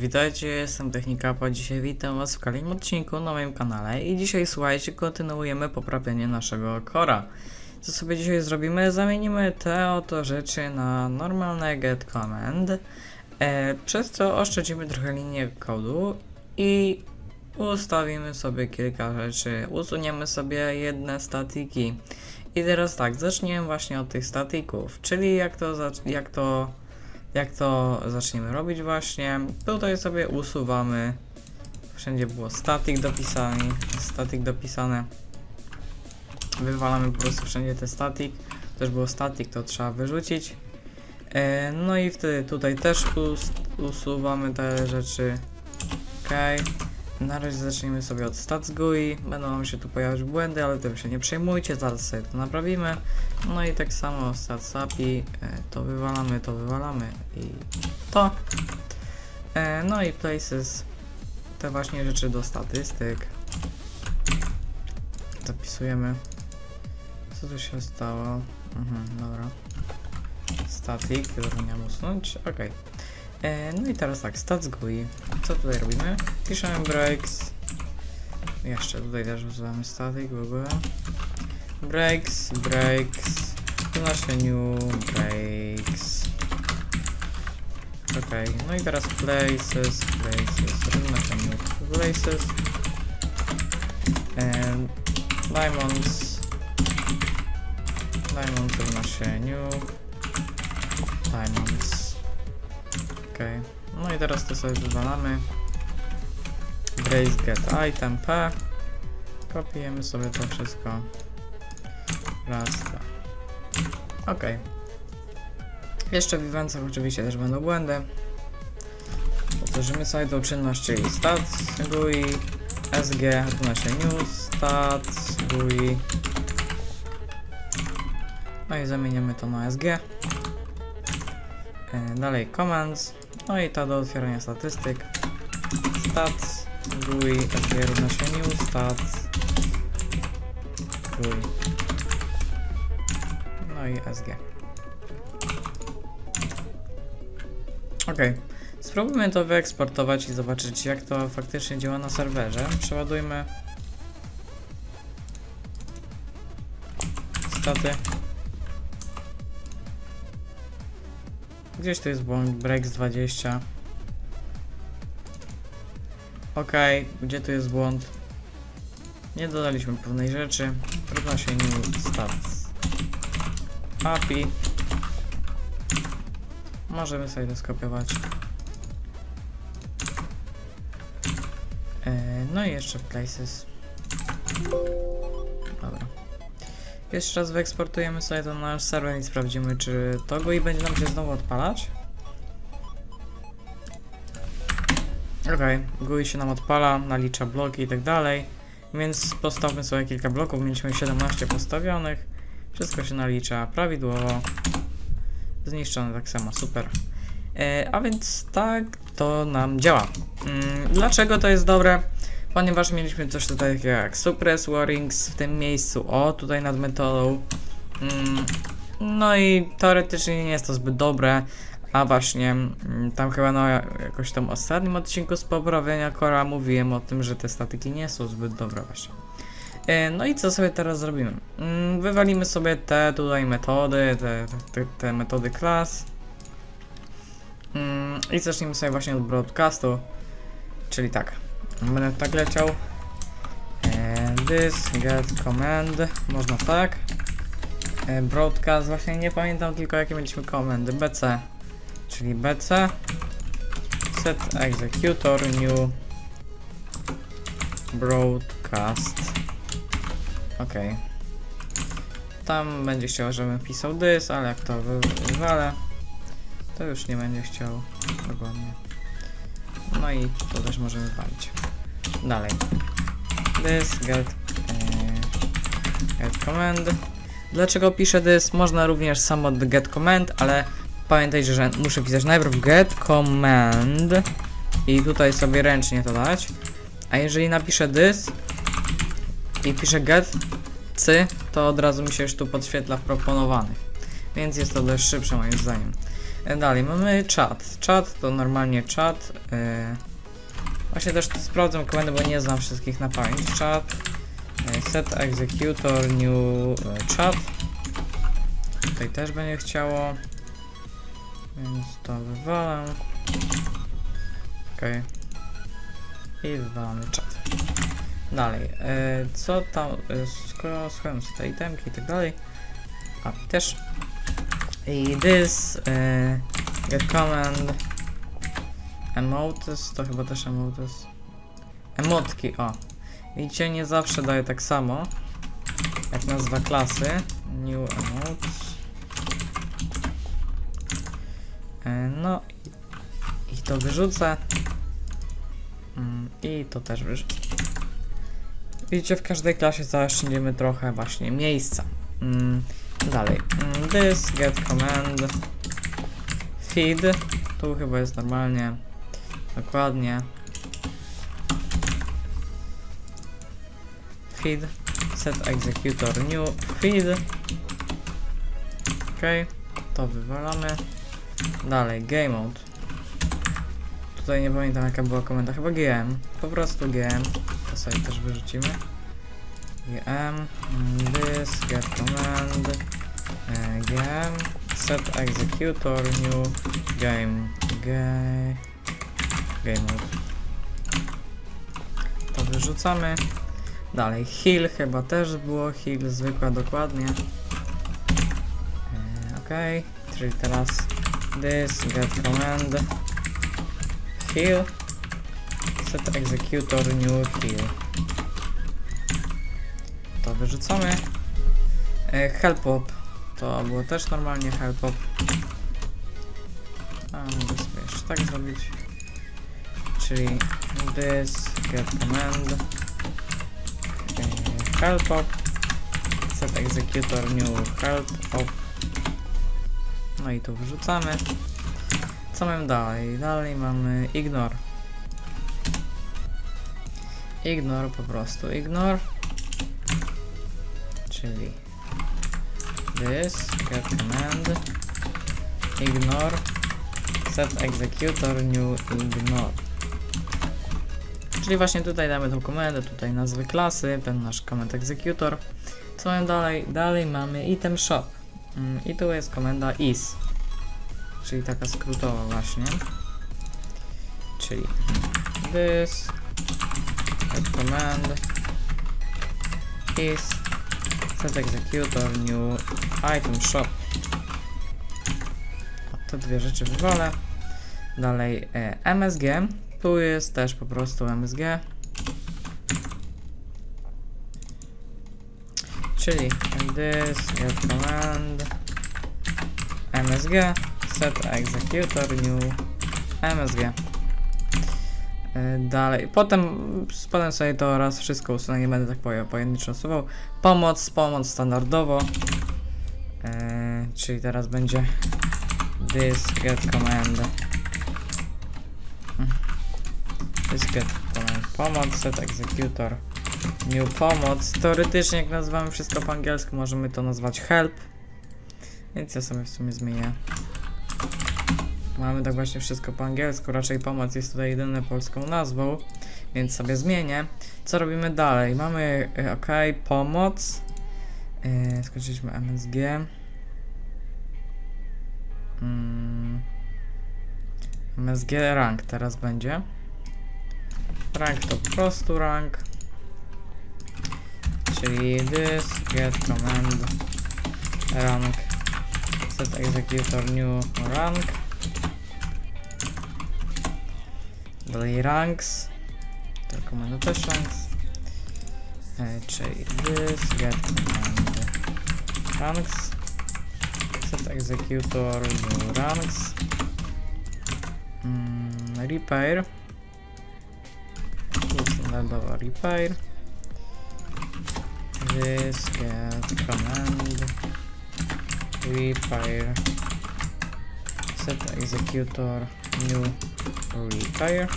witajcie, jestem Technikapa. Dzisiaj witam was w kolejnym odcinku na moim kanale i dzisiaj, słuchajcie, kontynuujemy poprawienie naszego Cora. Co sobie dzisiaj zrobimy? Zamienimy te oto rzeczy na normalne get command, przez co oszczędzimy trochę linię kodu i ustawimy sobie kilka rzeczy, usuniemy sobie jedne statiki. I teraz tak, zaczniemy właśnie od tych statików, czyli jak to zaczniemy robić właśnie. Tutaj sobie usuwamy, wszędzie było static dopisane, wywalamy po prostu wszędzie te static, też było static, to trzeba wyrzucić. No i wtedy tutaj też usuwamy te rzeczy. Ok, na razie zaczniemy sobie od stats GUI, będą nam się tu pojawiać błędy, ale tym się nie przejmujcie, zaraz sobie to naprawimy. No i tak samo stats API, to wywalamy i to. No i places, te właśnie rzeczy do statystyk. Zapisujemy. Co tu się stało? Dobra. Static, zapomniałem usunąć, ok. No i teraz tak, stats GUI. Co tutaj robimy? Piszemy breaks. Jeszcze tutaj też używamy static w ogóle. Breaks, nasze new breaks. Ok, no i teraz places, nasze new places. Diamonds nasze new diamonds. Ok, no i teraz to sobie wywalamy. Brace get item p. Kopiujemy sobie to wszystko. Raz, dwa. Ok. Jeszcze w evencach oczywiście też będą błędy. Powtórzymy sobie tą czynność, czyli stats GUI sg, to nasze new stats GUI. No i zamienimy to na sg. Dalej commands. No i ta do otwierania statystyk. Stats GUI sg równa się new stats GUI. No i sg. Ok. Spróbujmy to wyeksportować i zobaczyć, jak to faktycznie działa na serwerze. Przeładujmy staty. Gdzieś tu jest błąd, breaks 20. Ok, gdzie tu jest błąd? Nie dodaliśmy pewnej rzeczy. Równa się new stats API. Możemy sobie to skopiować. No i jeszcze places. Dobra. Jeszcze raz wyeksportujemy sobie to na nasz serwer i sprawdzimy, czy to GUI będzie nam się znowu odpalać. Ok, GUI się nam odpala, nalicza bloki i tak dalej. Więc postawmy sobie kilka bloków, mieliśmy 17 postawionych. Wszystko się nalicza prawidłowo. Zniszczone tak samo, super. A więc tak to nam działa. Dlaczego to jest dobre? Ponieważ mieliśmy coś tutaj takiego jak suppress warnings w tym miejscu, o tutaj nad metodą. No i teoretycznie nie jest to zbyt dobre, a właśnie tam chyba no jakoś tam ostatnim odcinku z poprawienia Cora mówiłem o tym, że te statyki nie są zbyt dobre właśnie. No i co sobie teraz zrobimy? Wywalimy sobie te tutaj metody, te metody class. I zacznijmy sobie właśnie od broadcastu, czyli tak, będę tak leciał. This get command, można tak. Broadcast, właśnie nie pamiętam tylko jakie mieliśmy komendy. BC, czyli BC set executor new broadcast. Ok, tam będzie chciał, żebym pisał this, ale jak to wywalę, to już nie będzie chciał dokładnie. No i to też możemy walić. Dalej. This get command. Dlaczego piszę this? Można również samo get command, ale pamiętajcie, że muszę pisać najpierw get command i tutaj sobie ręcznie to dać. A jeżeli napiszę this i piszę get cy, to od razu mi się już tu podświetla w proponowanych. Więc jest to dość szybsze moim zdaniem. Dalej mamy czat. Czat to normalnie czat. Właśnie też sprawdzam komendy, bo nie znam wszystkich na pamięć. Czat. Set executor new chat. Tutaj też będzie chciało. Więc to wywalam. Okej. I wywalamy czat. Dalej. Co tam? Skoro schodzą z tej itemki i tak dalej. A też. I this get command emotes, to chyba też emotes. Emotki, o. Widzicie, nie zawsze daje tak samo jak nazwa klasy. New emotes. No i to wyrzucę. I to też wyrzucę. Widzicie, w każdej klasie zaoszczędzimy trochę właśnie miejsca. Dalej. This get command feed. Tu chyba jest normalnie. Dokładnie. Feed. Set executor new feed. Ok. To wywalamy. Dalej. Game mode. Tutaj nie pamiętam jaka była komenda. Chyba GM. Po prostu GM. To sobie też wyrzucimy. GM. This get command. Game. Set executor new game. Game mode. To wyrzucamy. Dalej. Heal chyba też było. Heal zwykła dokładnie. Ok. Czyli teraz this get command. Heal. Set executor new heal. To wyrzucamy. Help up. To było też normalnie help up. A mogę sobie jeszcze tak zrobić. Czyli this get command. Help up. Set executor new help up. No i tu wyrzucamy. Co mamy dalej? Dalej mamy ignore. Ignore po prostu. Ignore. Czyli this get command ignore set executor new ignore. Czyli właśnie tutaj damy tą komendę, tutaj nazwy klasy, ten nasz command executor. Co mamy dalej? Dalej mamy item shop. I tu jest komenda is. Czyli taka skrótowa właśnie. Czyli this get command is set executor new item shop. Te dwie rzeczy wywalę. Dalej MSG. Tu jest też po prostu MSG. Czyli this get command MSG set executor new MSG. Dalej, potem sobie to raz wszystko usunę, nie będę tak pojedynczo usuwał. Pomoc standardowo. Czyli teraz będzie this get command. This get command pomoc set executor new pomoc. Teoretycznie jak nazywamy wszystko po angielsku, możemy to nazwać help. Więc ja sobie w sumie zmienię. Mamy tak właśnie wszystko po angielsku, raczej pomoc jest tutaj jedyną polską nazwą, więc sobie zmienię. Co robimy dalej? Mamy ok, pomoc. Skończyliśmy MSG. MSG rank teraz będzie. Rank to po prostu rank. Czyli this get command rank set executor new rank. Dalej ranks. To komenda też ranks. Czyli this get command ranks set executor new ranks. Repair. Standardowa repair. This get command repair set executor new repair.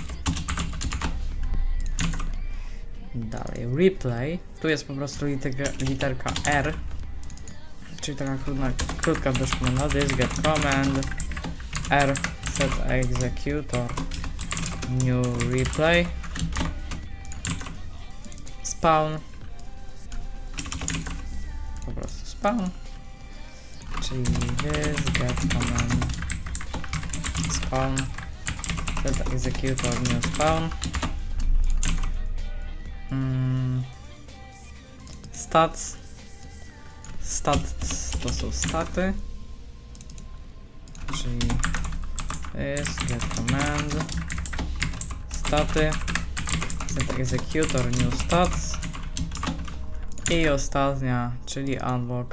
Dalej replay. Tu jest po prostu literka R, czyli taka krótka dość komenda. This get command R set executor new replay spawn, po prostu spawn, czyli this get command spawn set executor new spawn stats to są staty, czyli this get command staty set executor new stats i ostatnia, czyli unlock,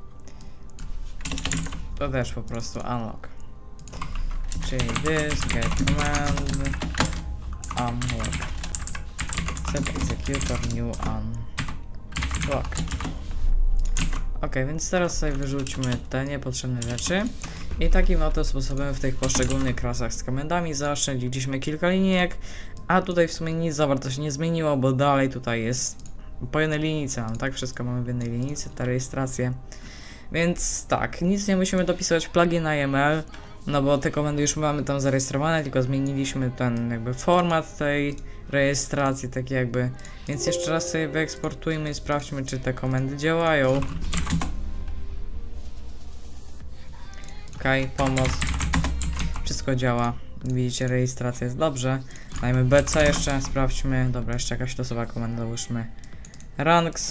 to też po prostu unlock, czyli this get command unlock set executor new unlock. Ok, więc teraz sobie wyrzućmy te niepotrzebne rzeczy i takim oto sposobem w tych poszczególnych klasach z komendami zaoszczędziliśmy kilka linijek, a tutaj w sumie nic za bardzo się nie zmieniło, bo dalej tutaj jest po jednej linijce, tak? Wszystko mamy w jednej linijce, te rejestracje. Więc tak, nic nie musimy dopisywać w plugina YML, no bo te komendy już mamy tam zarejestrowane, tylko zmieniliśmy ten jakby format tej rejestracji, tak jakby. Więc jeszcze raz sobie wyeksportujmy i sprawdźmy, czy te komendy działają. Okej, pomoc. Wszystko działa. Widzicie, rejestracja jest dobrze. Dajmy BC jeszcze, sprawdźmy. Dobra, jeszcze jakaś losowa komenda, załóżmy ranks.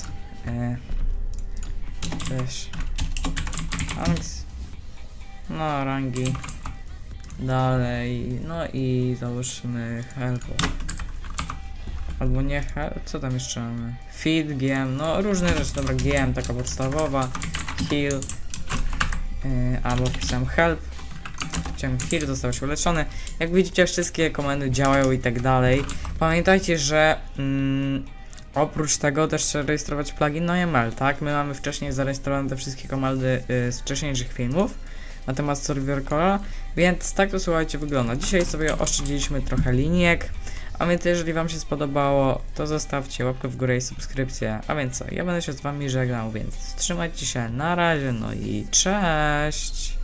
Też ranks. No, rangi. Dalej, no i załóżmy help. Albo nie help, co tam jeszcze mamy? Feed, GM, no różne rzeczy, dobra, GM taka podstawowa, heal, albo wpisałem help, chciałem heal, został się uleczony. Jak widzicie, wszystkie komendy działają i tak dalej. Pamiętajcie, że oprócz tego też trzeba rejestrować plugin na YML, tak? My mamy wcześniej zarejestrowane te wszystkie komendy z wcześniejszych filmów na temat Survivor Cola, więc tak to, słuchajcie, wygląda. Dzisiaj sobie oszczędziliśmy trochę linijek, a więc jeżeli wam się spodobało, to zostawcie łapkę w górę i subskrypcję. A więc co, ja będę się z wami żegnał, więc trzymajcie się, na razie, no i cześć!